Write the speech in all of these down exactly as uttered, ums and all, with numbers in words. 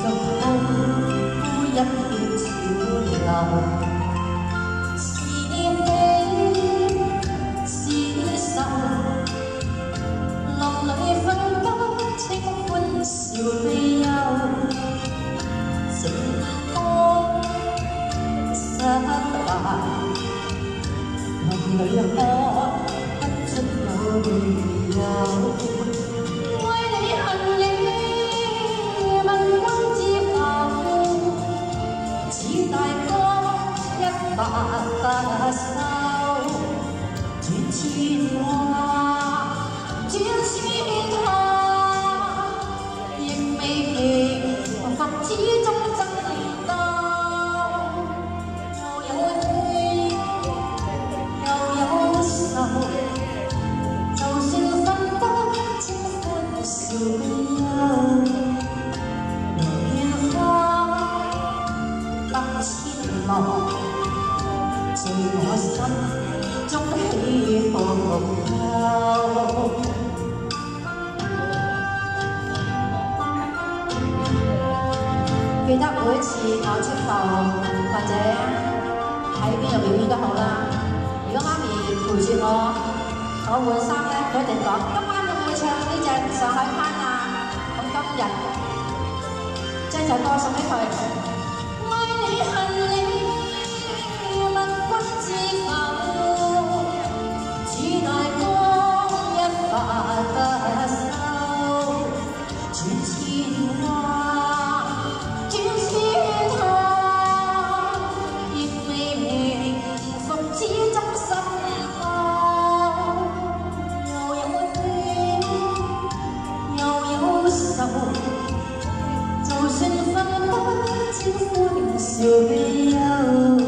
就好一片潮流。是喜是愁，浪里分不清歡笑悲憂。成功失敗，夢裏看不出有理由。 白不收，轉千話，轉千下，亦未平復，始終爭鬥。又有喜，又有愁，就算分不清歡笑悲憂。梅花百千浪。 在我心中起伏悠，記得每一次我出埠或者喺邊度表演都好啦。如果媽咪陪住我，我換衫咧，佢一定講：今晚會唔會唱呢隻上海灘啊？咁今日將首歌送俾佢。愛你恨你。 知否？似大江一發不收，轉千話，轉千下，亦未平復，始終心慌。又有喜，又有愁，就算分不清歡笑悲憂。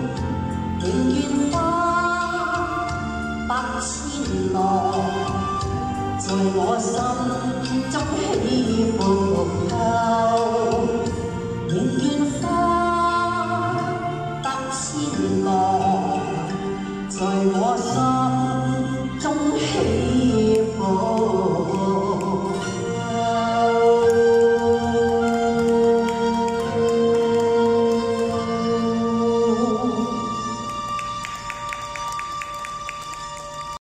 百千浪，在我心中起伏。